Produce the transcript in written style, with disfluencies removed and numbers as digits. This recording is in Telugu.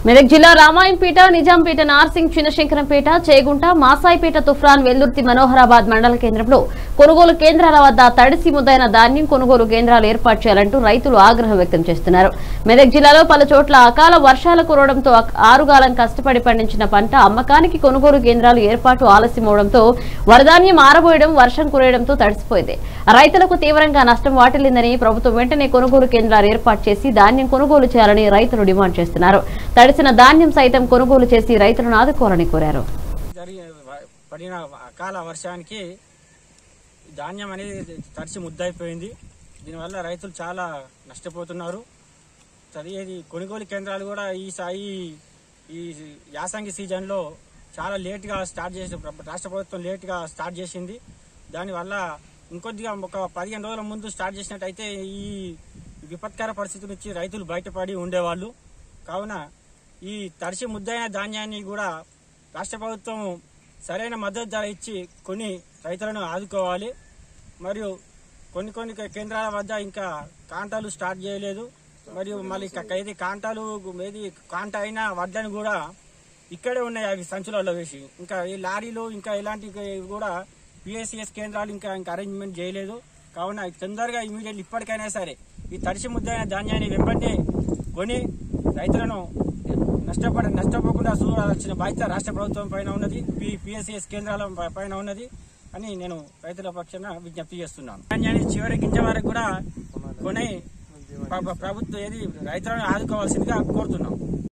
మెదక్ జిల్లా రామాయంపేట, నిజాంపేట, నార్సింగ్, చిన్నశంకరంపేట, చేగుంట, మాసాయిపేట, తుఫ్రాన్, వెల్దుర్తి, మనోహరాబాద్ మండల కేంద్రంలో కొనుగోలు కేంద్రాల వద్ద తడిసి ముద్దైన ధాన్యం కొనుగోలు కేంద్రాలు ఏర్పాటు చేయాలంటూ రైతులు ఆగ్రహం వ్యక్తం చేస్తున్నారు. మెదక్ జిల్లాలో పలు చోట్ల అకాల వర్షాలు కురవడంతో ఆరుగాలం కష్టపడి పండించిన పంట అమ్మకానికి కొనుగోలు కేంద్రాలు ఏర్పాటు ఆలస్యమవడంతో వరధాన్యం ఆరబోయడం, వర్షం కురియడంతో తడిసిపోయింది. రైతులకు తీవ్రంగా నష్టం వాటిల్లిందని ప్రభుత్వం వెంటనే కొనుగోలు కేంద్రాలు ఏర్పాటు చేసి ధాన్యం కొనుగోలు చేయాలని రైతులు డిమాండ్ చేస్తున్నారు. తడిసిన ధాన్యం సైతం కొనుగోలు చేసి రైతులను ఆదుకోవాలని కోరారు. పడిన అకాల వర్షానికి ధాన్యం అనేది తడిసి ముద్దయిపోయింది. దీనివల్ల రైతులు చాలా నష్టపోతున్నారు. కొనుగోలు కేంద్రాలు కూడా ఈ యాసంగి సీజన్లో చాలా లేట్గా స్టార్ట్ చేసి రాష్ట్ర ప్రభుత్వం లేట్గా స్టార్ట్ చేసింది. దానివల్ల ఇంకొద్దిగా ఒక 15 రోజుల ముందు స్టార్ట్ చేసినట్టయితే ఈ విపత్కర పరిస్థితి నుంచి రైతులు బయటపడి ఉండేవాళ్ళు. కావున ఈ తడిసి ముద్దైన ధాన్యాన్ని కూడా రాష్ట్ర ప్రభుత్వం సరైన మద్దతు ధర ఇచ్చి కొన్ని రైతులను ఆదుకోవాలి. మరియు కొన్ని కేంద్రాల వద్ద ఇంకా కాంటాలు స్టార్ట్ చేయలేదు. మరియు మళ్ళీ కాంటాలు కాంట అయిన వడ్లను కూడా ఇక్కడే ఉన్నాయి, అవి సంచులలో వేసి. ఇంకా ఈ లారీలు ఇంకా ఇలాంటివి కూడా పిఎస్సిఎస్ కేంద్రాలు ఇంకా అరేంజ్మెంట్ చేయలేదు. కావున తొందరగా ఇమీడియట్ ఇప్పటికైనా సరే ఈ తడిసి ముద్దైన ధాన్యాన్ని వెంబడే కొని రైతులను నష్టపోకుండా చూడాల్సిన బాధ్యత రాష్ట్ర ప్రభుత్వం పైన ఉన్నది, పిఎస్సిఎస్ కేంద్రాల పైన ఉన్నది అని నేను రైతుల పక్షాన విజ్ఞప్తి చేస్తున్నాను. ధాన్యాన్ని చివరి గింజ వరకు కూడా కొని ప్రభుత్వం రైతులను ఆదుకోవాల్సిందిగా కోరుతున్నాం.